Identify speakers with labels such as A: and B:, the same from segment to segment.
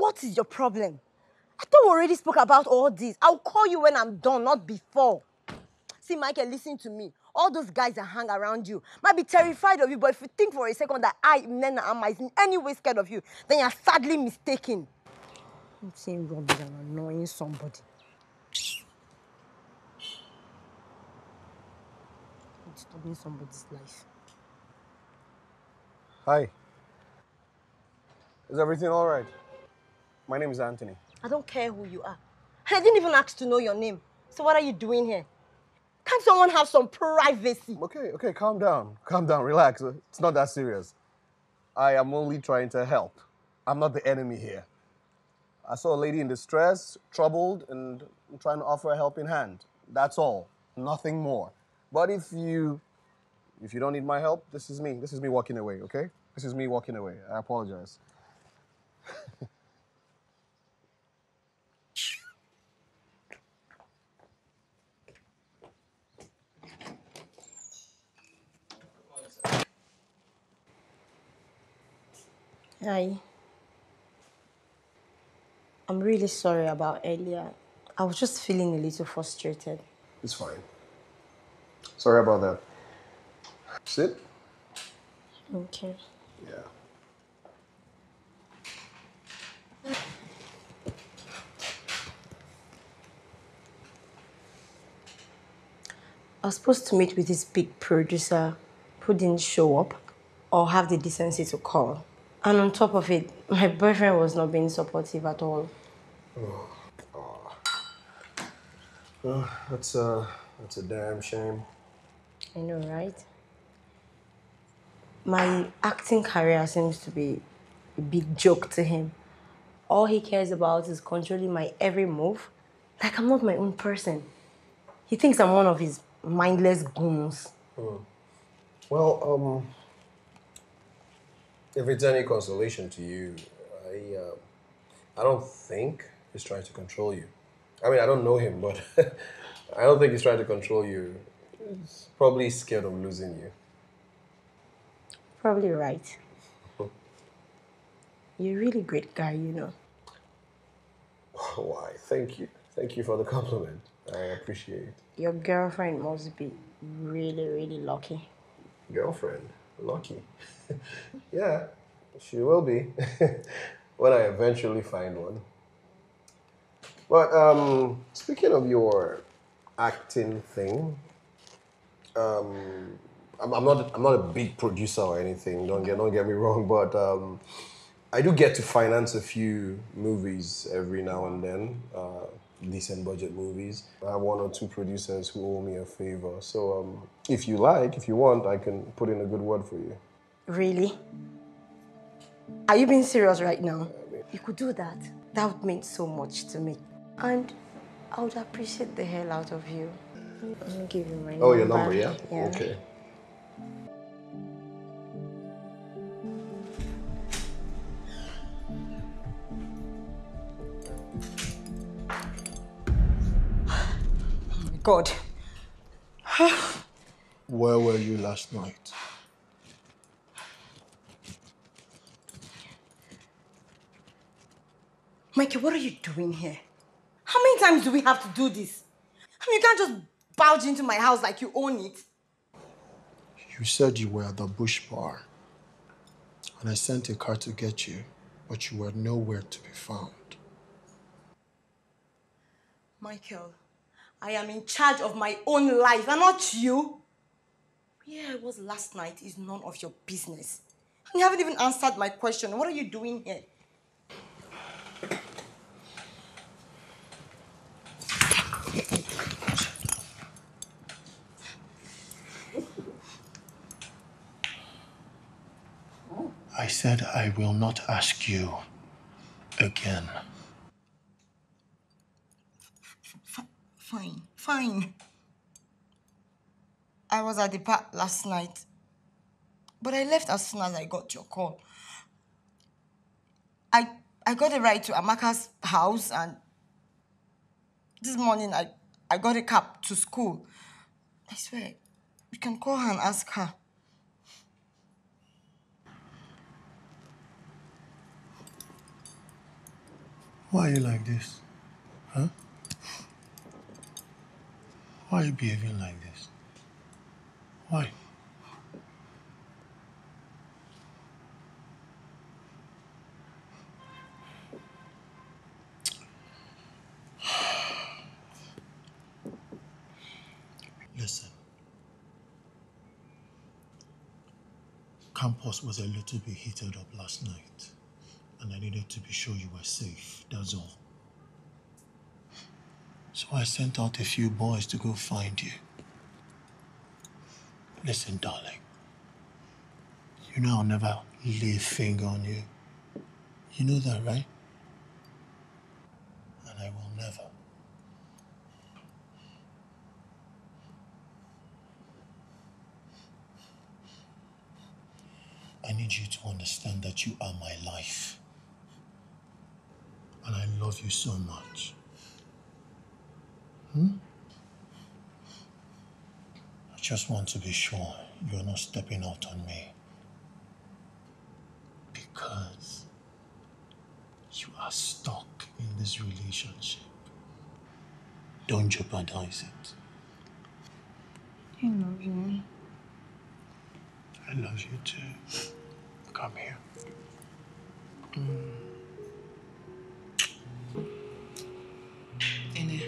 A: What is your problem? I thought we already spoke about all this. I'll call you when I'm done, not before. See, Michael, listen to me. All those guys that hang around you might be terrified of you, but if you think for a second that I, Nena, am in any way scared of you, then you're sadly mistaken. I'm saying rubbish and annoying somebody. I'm disturbing somebody's life.
B: Hi. Is everything all right? My name is Anthony.
A: I don't care who you are. I didn't even ask to know your name. So what are you doing here? Can't someone have some privacy?
B: Okay, calm down. Calm down, relax. It's not that serious. I am only trying to help. I'm not the enemy here. I saw a lady in distress, troubled, and I'm trying to offer a helping hand. That's all. Nothing more. But if you don't need my help, this is me. This is me walking away, okay? This is me walking away. I apologize.
A: Hi. I'm really sorry about earlier. I was just feeling a little frustrated.
B: It's fine. Sorry about that. Sit.
A: Okay.
B: Yeah.
A: I was supposed to meet with this big producer who didn't show up or have the decency to call. And on top of it, my boyfriend was not being supportive at all.
B: That's a damn shame.
A: I know, right? My acting career seems to be a big joke to him. All he cares about is controlling my every move. Like I'm not my own person. He thinks I'm one of his mindless goons.
B: Well, if it's any consolation to you, I don't think he's trying to control you. I mean, I don't know him, but I don't think he's trying to control you. He's probably scared of losing you.
A: Probably right. You're a really great guy, you know.
B: Why? Thank you. Thank you for the compliment. I appreciate it.
A: Your girlfriend must be really, really lucky.
B: Girlfriend? Lucky. Yeah, she will be. When I eventually find one. But speaking of your acting thing, I'm not a big producer or anything. Don't get me wrong, but I do get to finance a few movies every now and then, decent budget movies. I have one or two producers who owe me a favor. So if you want, I can put in a good word for you.
A: Really? Are you being serious right now? You could do that. That would mean so much to me. And I would appreciate the hell out of you. Let me give you my number.
B: Oh, your number, yeah?
A: Yeah.
B: Okay.
A: God.
C: Where were you last night?
A: Mikey, what are you doing here? How many times do we have to do this? I mean, you can't just barge into my house like you own it.
C: You said you were at the Bush Bar, and I sent a car to get you, but you were nowhere to be found.
A: Michael, I am in charge of my own life and not you. Where I was last night is none of your business. And you haven't even answered my question. What are you doing here?
C: I said I will not ask you again.
A: Fine. I was at the bar last night, but I left as soon as I got your call. I got a ride to Amaka's house, and this morning I got a cab to school. I swear, you can call her and ask her.
C: Why are you like this? Huh? Why are you behaving like this? Why? Listen, campus was a little bit heated up last night, and I needed to be sure you were safe, that's all. So I sent out a few boys to go find you. Listen, darling, you know I'll never lay a finger on you. You know that, right? And I will never. I need you to understand that you are my life. And I love you so much. I just want to be sure you're not stepping out on me. Because you are stuck in this relationship. Don't jeopardize it.
A: I love you.
C: I love you too. Come here.
D: Ene,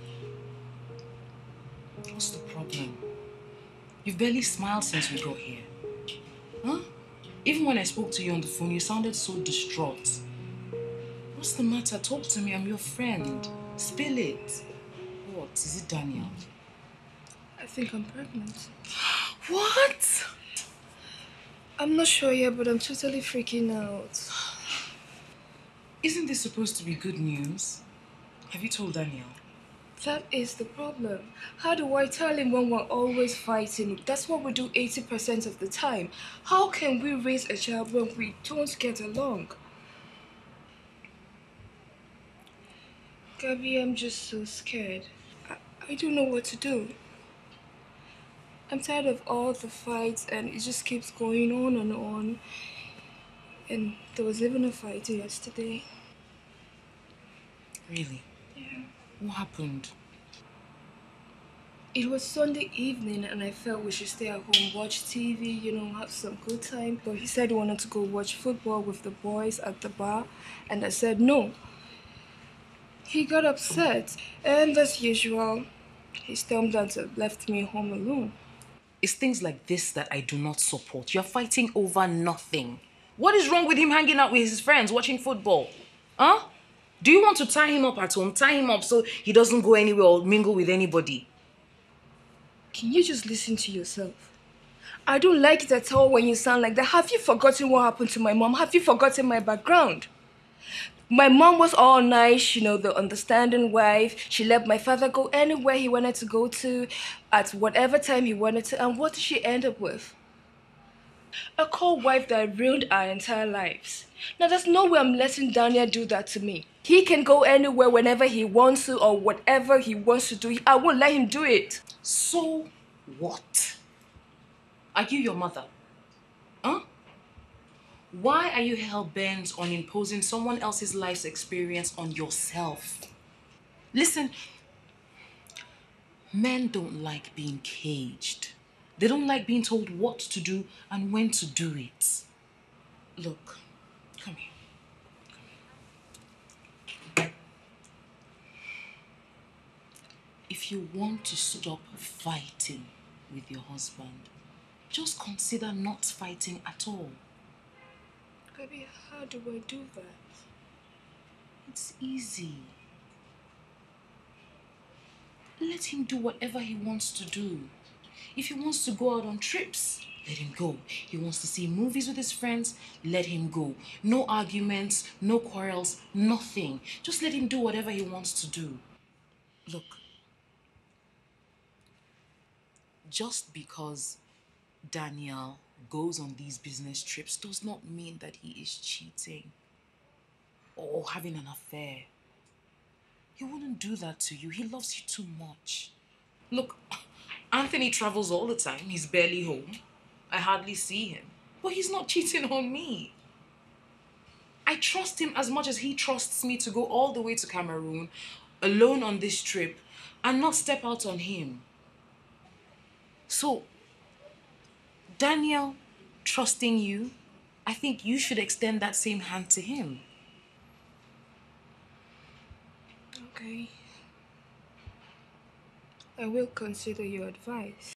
D: what's the problem? You've barely smiled since we got here. Huh? Even when I spoke to you on the phone, you sounded so distraught. What's the matter? Talk to me, I'm your friend. Spill it. What? Is it Daniel?
E: I think I'm pregnant.
D: What?
E: I'm not sure yet, but I'm totally freaking out.
D: Isn't this supposed to be good news? Have you told Daniel?
E: That is the problem. How do I tell him when we're always fighting? That's what we do 80% of the time. How can we raise a child when we don't get along? Gabi, I'm just so scared. I don't know what to do. I'm tired of all the fights and it just keeps going on and on. And there was even a fight yesterday.
D: Really?
E: Yeah.
D: What happened?
E: It was Sunday evening and I felt we should stay at home, watch TV, have some good time. But he said he wanted to go watch football with the boys at the bar and I said no. He got upset and as usual, he stormed out and left me home alone.
D: It's things like this that I do not support. You're fighting over nothing. What is wrong with him hanging out with his friends, watching football? Huh? Do you want to tie him up at home? Tie him up so he doesn't go anywhere or mingle with anybody?
E: Can you just listen to yourself? I don't like it at all when you sound like that. Have you forgotten what happened to my mom? Have you forgotten my background? My mom was all nice, the understanding wife. She let my father go anywhere he wanted to go to, at whatever time he wanted to. And what did she end up with? A cold wife that ruined our entire lives. Now, there's no way I'm letting Daniel do that to me. He can go anywhere whenever he wants to or whatever he wants to do. I won't let him do it.
D: So what? Are you your mother? Huh? Why are you hell-bent on imposing someone else's life's experience on yourself? Listen, men don't like being caged. They don't like being told what to do and when to do it. Look, come here. If you want to stop fighting with your husband, just consider not fighting at all.
E: Gabi, how do I do that?
D: It's easy. Let him do whatever he wants to do. If he wants to go out on trips, let him go. He wants to see movies with his friends, let him go. No arguments, no quarrels, nothing. Just let him do whatever he wants to do. Look, just because Daniel goes on these business trips does not mean that he is cheating or having an affair. He wouldn't do that to you. He loves you too much. Look, Anthony travels all the time. He's barely home. I hardly see him. But he's not cheating on me. I trust him as much as he trusts me to go all the way to Cameroon alone on this trip and not step out on him. So, Daniel, trusting you, I think you should extend that same hand to him.
E: Okay. I will consider your advice.